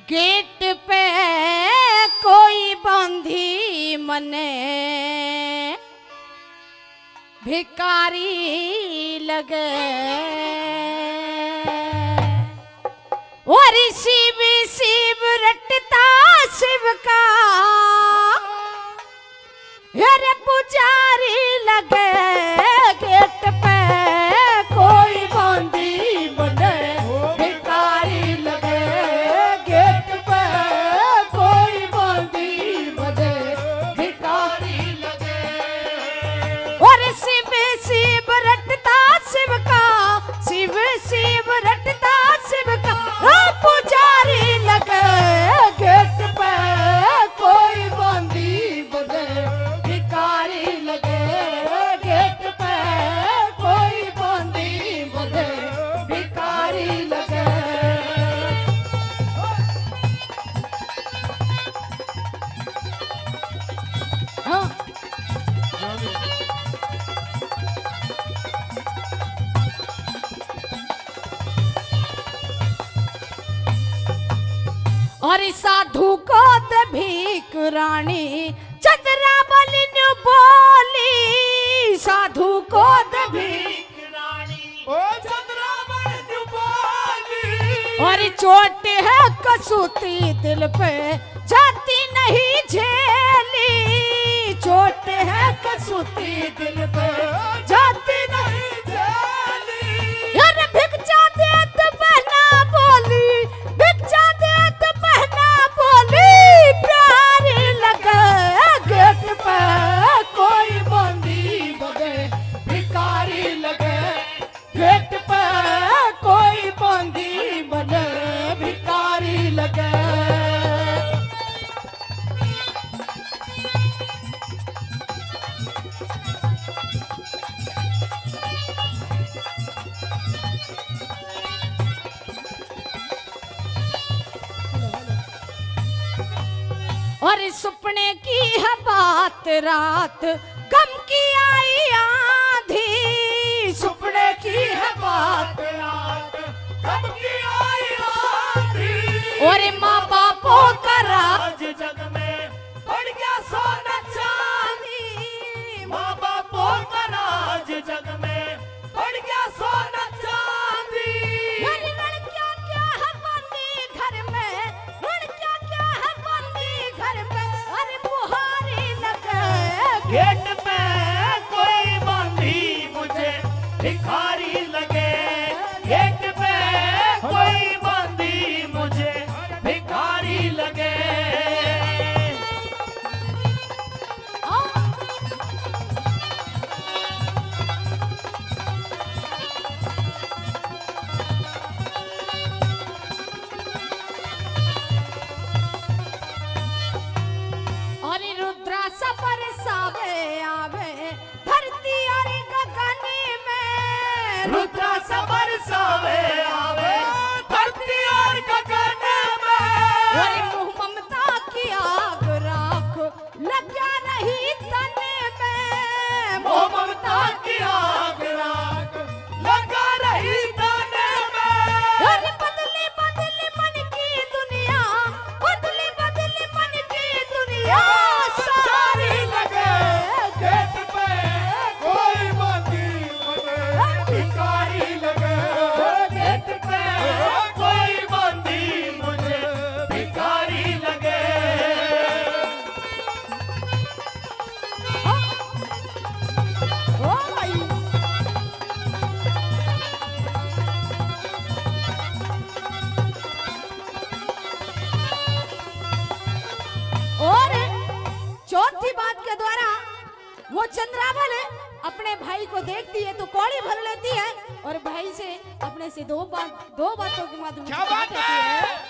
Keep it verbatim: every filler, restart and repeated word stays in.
Gate पे कोई बांधी मने भिकारी लगे और शिव शिव रटता शिव का अरे पुजारी लगे गेट पे कोई बांधी बने भिकारी लगे गेट पे कोई बांधी बने भिकारी लगे और शिव शिव रटता शिव का शिव शिव रटता शिव का पुजारी लगे गेट पे कोई बांधी बने भिकारी लगे गेट पे कोई बांधी बने भिकारी लगे। हाँ। और साधु को दे भीख रानी चंद्रावली ने बोली साधु को दे भीख रानी ओ चंद्रावली ने बोली और चोट है कसूती दिल पे जाती नहीं झेली चोट है कसूती दिल पे जाती नहीं झेली यार भिक्षा दे तो बहना बोली भिक्षा दे तो बहना बोली प्यारी लगे गेट पे कोई बांधी बगे भिकारी लगे गेट पे कोई बांधी बगे भिकारी लगे। और सपने की है बात रात गम की आई आंधी सपने की है बात रात कब की आई आंधी और माँ बापों का राज आज जग में बढ़ गया सोना चांदी माँ बापों का राज जग में बढ़ गया सोना चांदी अरे लड़कियां क्या है बंदी घर में लड़कियां क्या है बंदी घर में अरे बुहारी लगे गेट पे कोई बांधी मुझे भिखारी लगे गेट पे कोई बांधी मुझे भिखारी लगे। और रुद्रा सफर सावे आवे धरती और गगन में रुद्रा सबर सावे आवे धरती और गगन में और मुँह ममता की आग राख लगा रही तन में मोह ममता की आग राख लगा रही तने में और बदले बदले मन की दुनिया बदले बदले मन की दुनिया सारी लगे गेट पे कोई बांधी मुझे भिखारी लगे गेट पे कोई बांधी मुझे भिखारी लगे। ओ भाई और चौथी बात के द्वारा वो चंद्रावल अपने भाई को देखती है तो कौड़ी भर लेती है और भाई से अपने से दो बात दो बातों के माध्यम से क्या बात है?